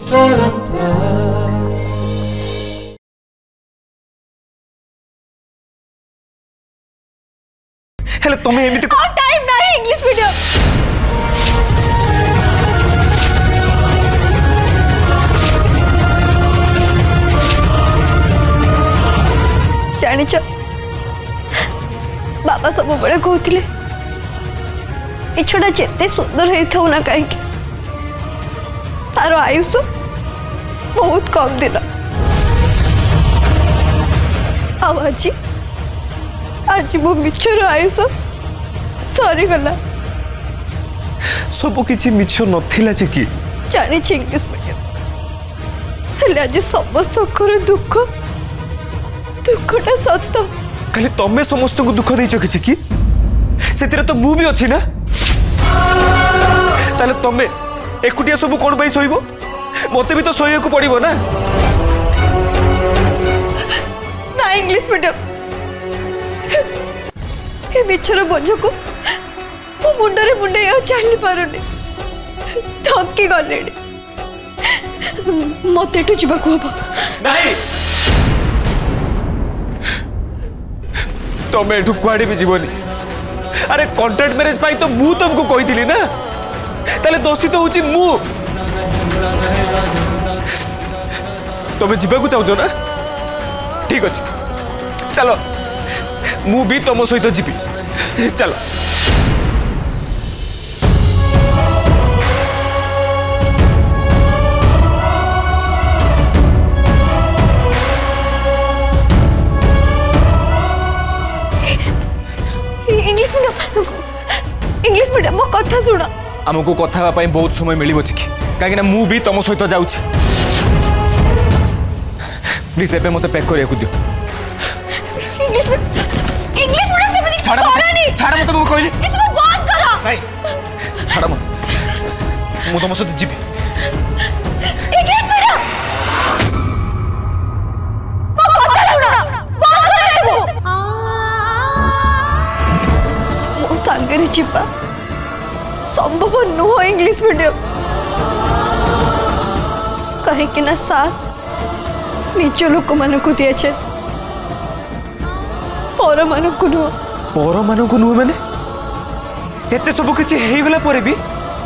हेले तुम्हें एमिति टाइम नहीं इंग्लिश मीडियम जानिच बाबा सब बड़े कहते ये छुड़ा जिते सुंदर होता ना कहीं तार आयुष बहुत कम दिन आज आज मो मिछर आयुष सरीगला सब किसी मिछ नथिला जे कि जानी इंग्लिश मीडियम हेले आज समस्त दुख दुखटा सत खाली तमें समस्त को दुख देछ किसी कि से तो मु भी अच्छी ना ताले तमें एकुटिया सब कौन पाई सोइबो मते भी तो सोइया को पड़िबो ना ना इंग्लिश मीडियम ए मिछर बोझ को मो मुंडरे मुंडे चली पारुनी थकी गले मत एठू जावाक हम नहीं तमें एठू कुआड़े भी जीवनी अरे कॉन्ट्रैक्ट मैरिज पाई तो मु तुमको कही ना ताले दोषी तो हूँ मु तमें जीवा चाहो ना ठीक अच्छे चलो मु भी तुम सहित जीवी चलो इंग्लिश मीडियम मो कथा सुन आमको कथा बहुत समय मिल कहीं मु भी तुम सहित जाऊँ प्लीज एबे मते पैक करिया दियो इंग्लिश मीडियम से मत छाड़ा मत मु कहली इसमें बात करा नहीं छाड़ा मत मु तुम सहित जीवी इंग्लिश मीडियम मो कथा सुन बात करे मो संगे जीवा संभव नुह इंग्लिश मीडियम कहीं ना साथ निज लोक मान को दिए पर मान को नुह मैंने एते सब किछि हेगला परे भी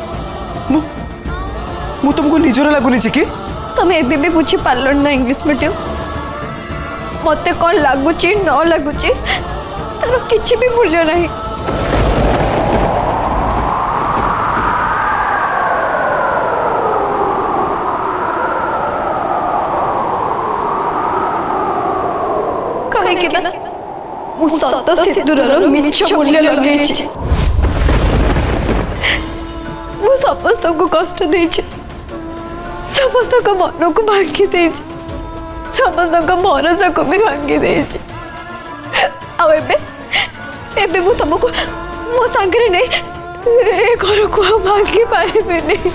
मु तुमको निजर लागुनी कि तुम एबे भी बुझी पार्ल ना इंग्लिश मीडियम मते कौन लगुच न लगुच तार किछि भी मूल्य नहीं सत सिंदूर मिछ मूल्य लगे समस्त को कष्ट दे समस्त मन को भांगी दे समस्त भरोसा को भी भांगी दे एबे मु तुमको मो सांगे नहीं घर को भांगी पारे नहीं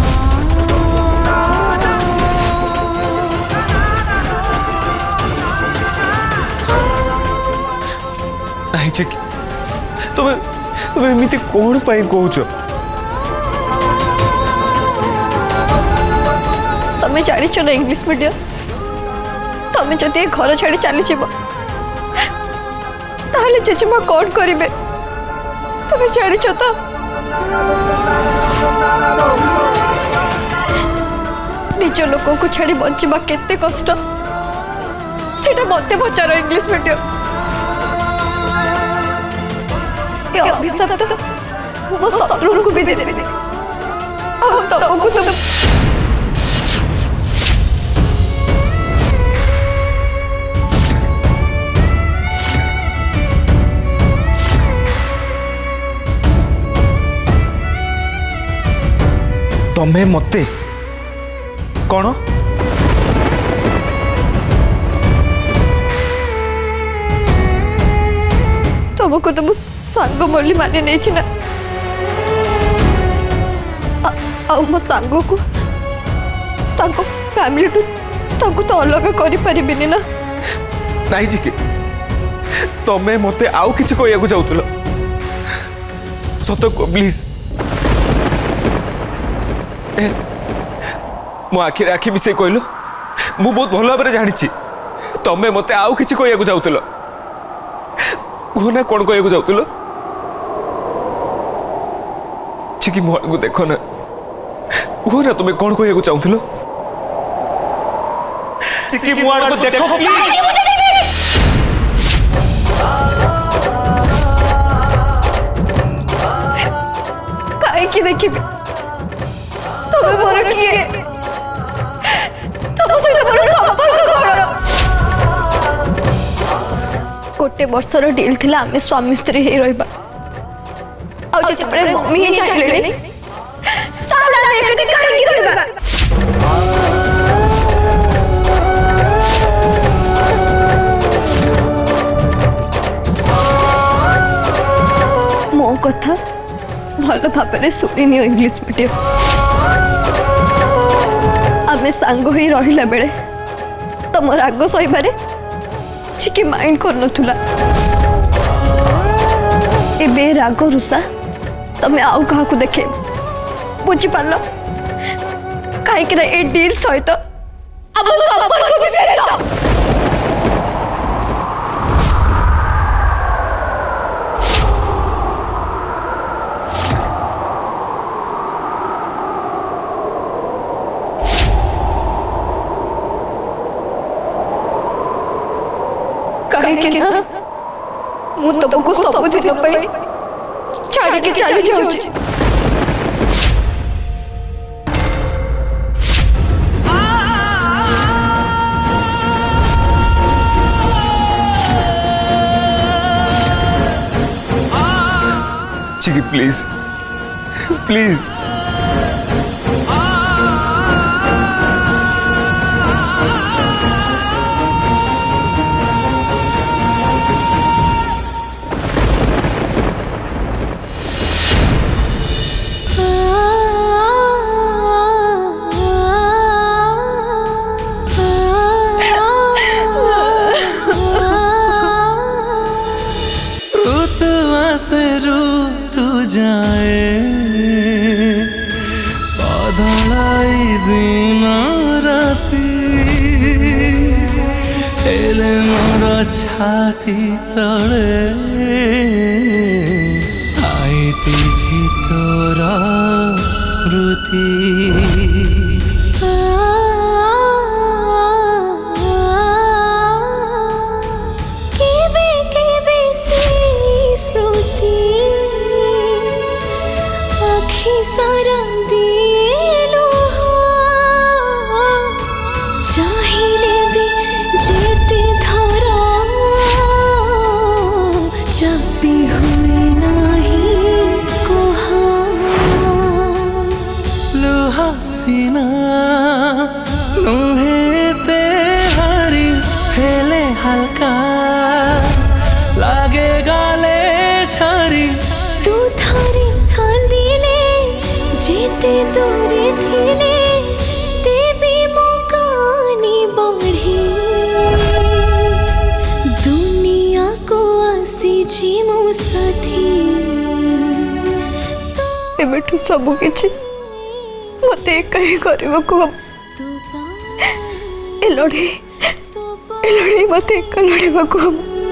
तुम्हें एमती कौन पाई कहूच तुम्हें जानिच ना इंग्लिश मीडियम तुम्हें जदि घर छाड़ी चली ताहले जेजेमा कौन करेंगे तुम्हें जानिच तो निज लोक को छाड़ी बंचवा केते कष्ट सेटा मते पचार इंग्लिश मीडियम अभिशाप तो मो शत्रु को भी दे देबे तुमको तो तमें मते कौन तुमको तो सांग बोली माने नहीं ना मो सांग को फैमिली तो अलग करि परिबिनी ना नहीं जी के तमें मते आउ किछि कहया को जाउतलो सत को प्लीज मो आखिरे आखि मिसे कहलु मु बहुत भल भाव जानी तमें मत आउ कि कहू चाहूल कहना कौन कहू चाहूल कि मो को देख ना कहना तुम्हें कौन कहू चाहूल कहीं देखी तुम्हें मोर किए तुम सहित मोर संपर्क कौन गोटे वर्षर डील थिला आमे स्वामी स्त्री हे रहबा आ जेते मम्मी ही चाहिए ताला एकटे कहीं रहबा मो कथा भल भाव शुणी इंग्लिश मीडियम आमे सांग ही रहिला बेले तुम राग सहीबारे टिके माइंड कर नथुला एबे राग रुषा तमे आउ कहा को देखे बुझी पारलो काहे कि ए डील सहित अब संपर्क विशेष कहीं ना मु तुमको सब दिन छाड़ के चली जाऊँ चिकी प्लीज प्लीज छाती तले साइती छी तोरा स्मृति सारा दिलो चाहिले भी जेते धारा जब हुए नहीं कोहा लुहासीना नुहे ते हरी हेले हल्का लागे गाले छारी तू थारी कांदिले जेते दूरे थिले देवी मोकानी बढ़ी दुनिया को आसी जी मो साथी एबेठु सब किछि मते कहीं करबो को ए लड़ी मते एक लड़ीबा को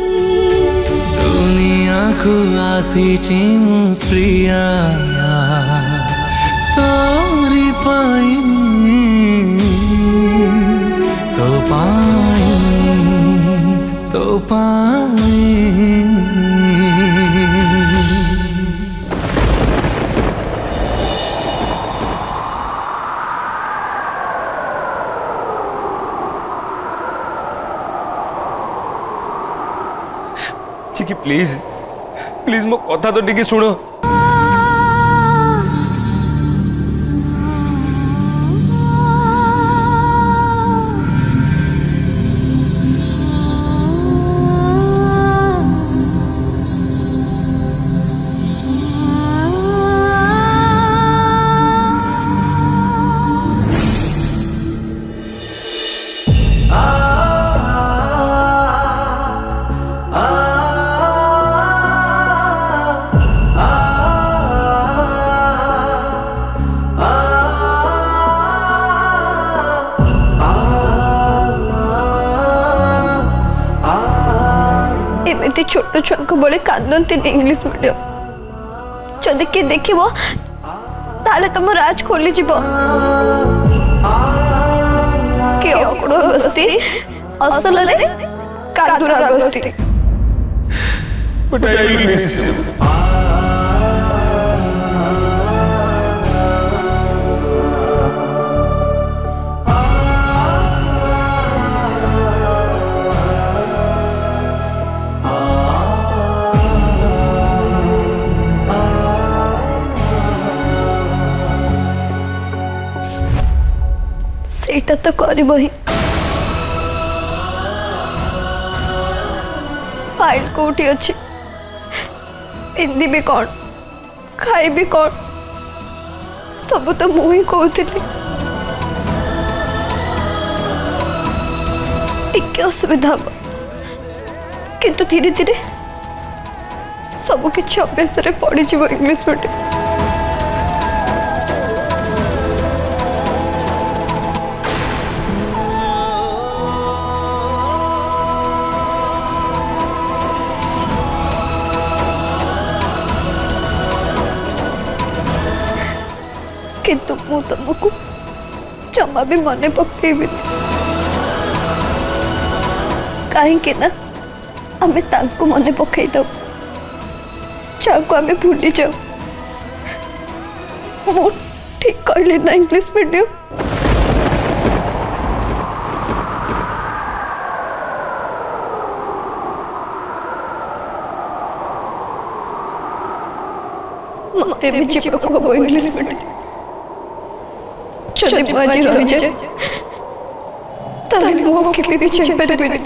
दुनिया को आसी छी प्रिया तोरी पाई तो पाई चिकी प्लीज प्लीज मो कथा तो टिके सुनो एमती छोट छुआ बड़े कांदती इंग्लिश मीडियम जदि किए देख ताले तुम राज खोली जीव कि अकुड़स्ती असल कांदुरा बस्ती But I will miss you. सेटा तो करिब ही फाइल कोठी अच्छी पिंदी भी कौन खाई भी कौन सब तो मुझे कहती टिके असुविधा हम किंतु धीरे धीरे सब किसी अभ्यास पड़ जाव इंग्लिश मीडियम किंतु मु तुमको जमा भी मन पकईबी कहीं ना आमे तांको मन पकई दो जाको आमे भूली जाओ मु ठीक कहले ना इंग्लिश मीडियम मते भी जीवको हो इंग्लिश मीडियम चले बाजी रही जाए ताले मुँह के भी चंपे बिनी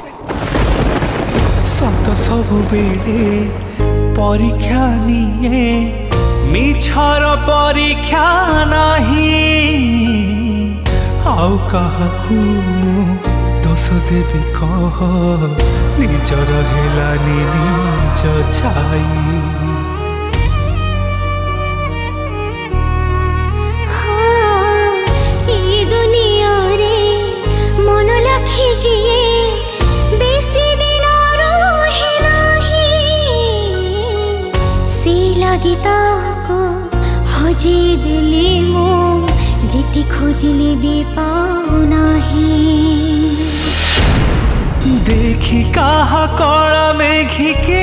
सत सब बेले परीक्षा निये मिछर परीक्षा नहीं आउ काहाकू दोष देबे कह निजर हेलानी निज छाई बेसी दिन रहे नहीं से लगिता को हजे दिले मो जिते खोजले भी पाऊ नहीं देखी कहा कला मेघी के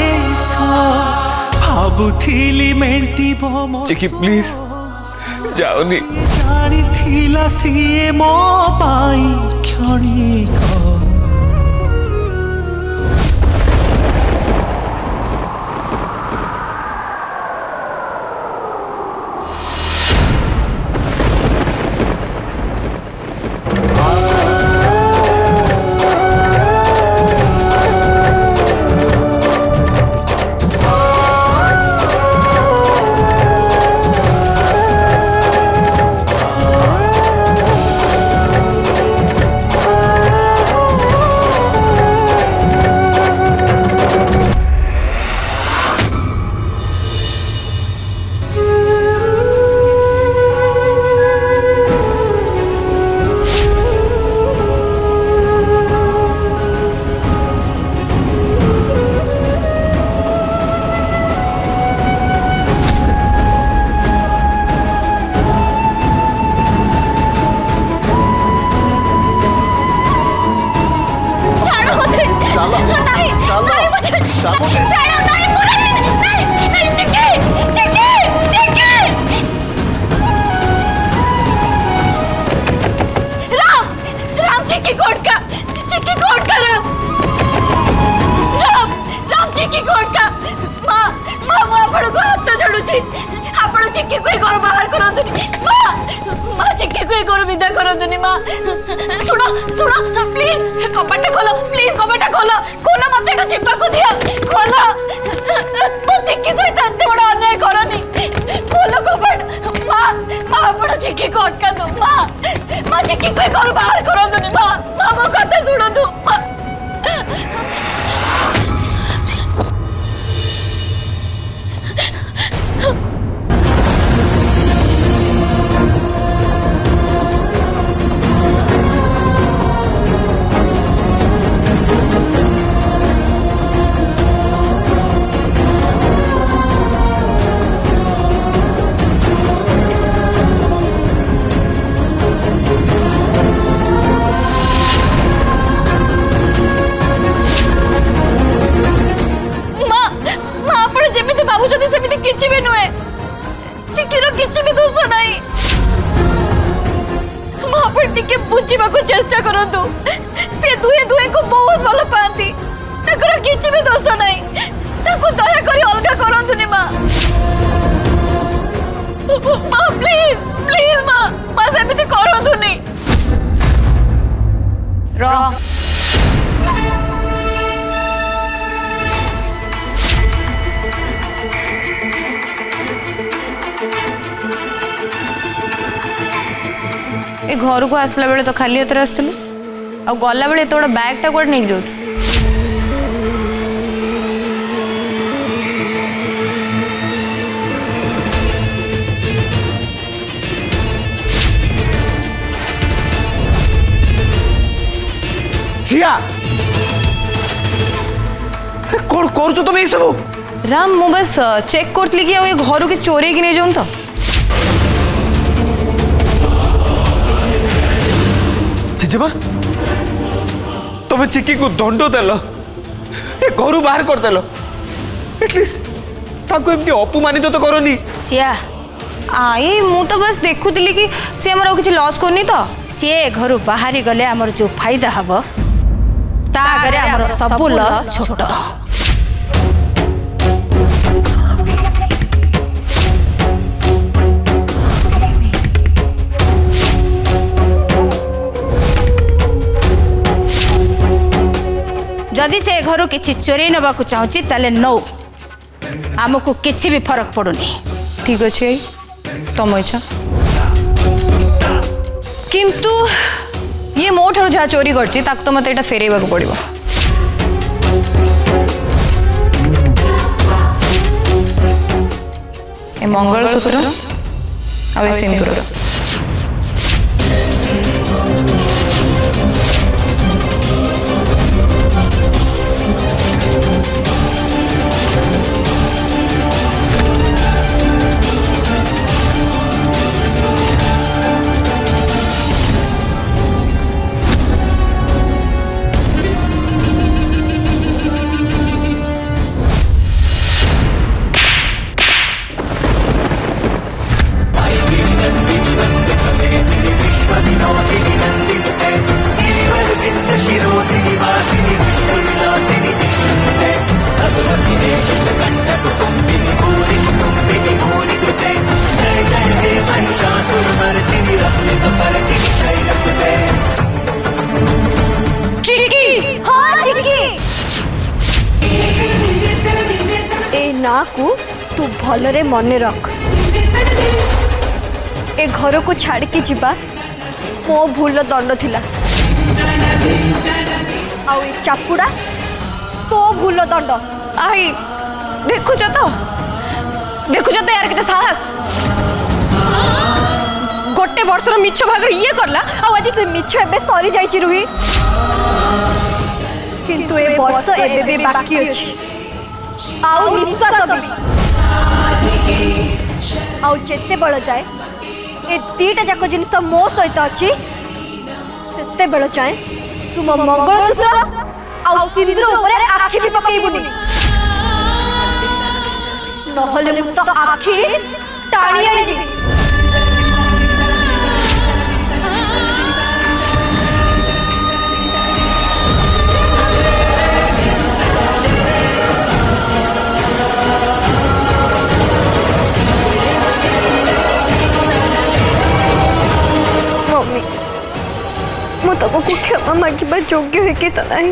भावुली मेंटी चिकी प्लीज जाओनी जानी थिला सीए मो पाई क्षणिक टिके बुझीबा को चेष्टा करंतु से दुए दुए को बहुत भल पाती ताकर किछि भी दोष नहीं ताको दया करी अलगा करंतु नि मां प्लीज प्लीज मां सेमिति करंतु नि रो ए घर को आसला बेले तो खाली हाथ आसलु आ गला बेले एत बड़ा बैगटा कोड नहीं जाऊ जिया कौन कर तुम ये सब राम मु बस चेक करतली कि ये घर के चोरी की नहीं जाऊँ तो जेजेबा तुम चिकी को दंड देल घर बाहर करदेल एटलिस्ट ताको एमती अपमानित तो करनी सिया आई मु तो बस देखुली कि सी आमर किसी लॉस करनी तो सी घर बाहरी गले आमर जो फायदा हम तागरे आमर सब लॉस छोट जदि से घर किसी चोरी नवा चाहूँगी ताले नौ आमको किसी भी फरक पड़ुनी ठीक अच्छे तुम इच्छा किंतु ये मो ठार जहाँ चोरी करछि ताक तो मत फेरैबा पड़ो ए मंगलसूत्र आ सिंदूर ना को तू भलरे मन रख ए घर को छाड़ के जीवा मो भूल दंड थिला आउ ए चापुड़ा तो भूल दंड आई देखुच तो यार केते साहस गोटे वर्षर मिछ भागर ये करला आ आज से मिछ एबे सरी जाई रुही किंतु ए वर्ष एबे भी बाकी अछि आउ निश्वास भी आउ जेते बड़ जाए ए दीटा जाक जिनस मो सहित अछि सेते बड़ जाए तुम मंगलसूत्र आउ सिंदूर ऊपर आखि भी पकेइबुनी नहले मु तो आखि टाणी आनी देबी मु तुमको क्षमा मांगवा योग्य है कि नहीं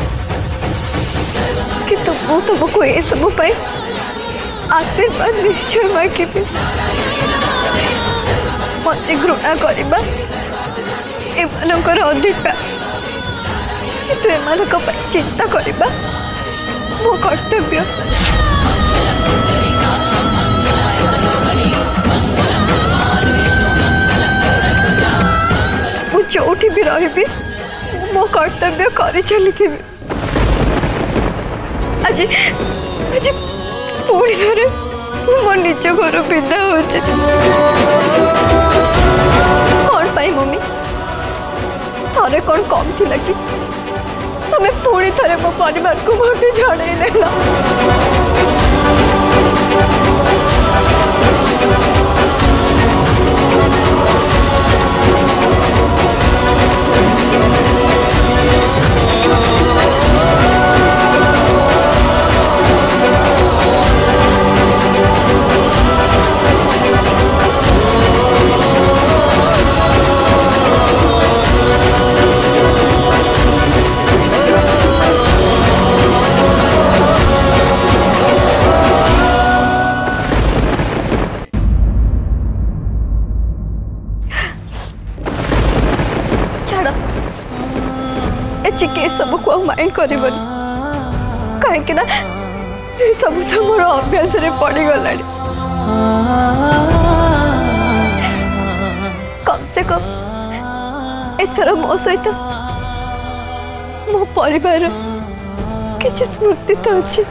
कि तुमको ये सब आशीर्वाद निश्चय मांगे मत घृणा करवा एमानकर अधिकार किंतु एमानक चिंता करवा मो कर्तव्य जोठी भी रही मो कर्तव्य कर चली आज आज पुणी थे मो निज घर विदा हो कौन पाई मम्मी थरे कौन कम थी कि तुम्हें पुणी थे मो परिवार को मोटे झड़े देला चिके सब को माइंड करबनी कहीं ना सब तो मोर अभ्यास रे पड़ी गला कम से कम एथर मो सहित मो परिवार किसी स्मृति तो अच्छी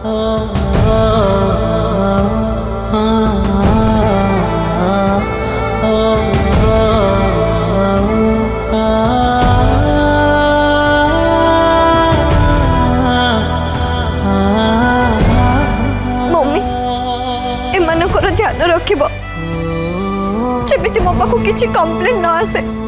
मम्मी एमानकर ध्यान रखिब जेमिति मो पाखु किछि कंप्लेन न आसे।